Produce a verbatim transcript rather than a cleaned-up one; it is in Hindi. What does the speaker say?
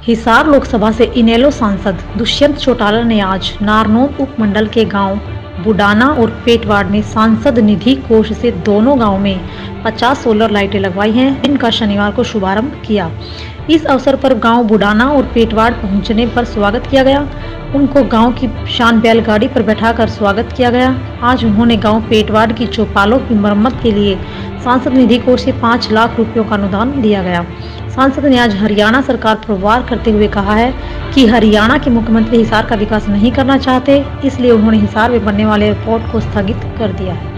हिसार लोकसभा से इनेलो सांसद दुष्यंत चौटाला ने आज नारनौल उपमंडल के गांव बुडाना और पेटवाड़ में सांसद निधि कोष से दोनों गांव में पचास सोलर लाइटें लगवाई हैं, जिनका शनिवार को शुभारंभ किया। इस अवसर पर गांव बुडाना और पेटवाड़ पहुंचने पर स्वागत किया गया। उनको गांव की शान बैलगाड़ी पर बैठाकर स्वागत किया गया। आज उन्होंने गांव पेटवाड़ की चौपालों की मरम्मत के लिए सांसद निधि कोष से पाँच लाख रुपयों का अनुदान दिया गया। सांसद ने आज हरियाणा सरकार पर वार करते हुए कहा है कि हरियाणा के मुख्यमंत्री हिसार का विकास नहीं करना चाहते, इसलिए उन्होंने हिसार में बनने वाले एयरपोर्ट को स्थगित कर दिया है।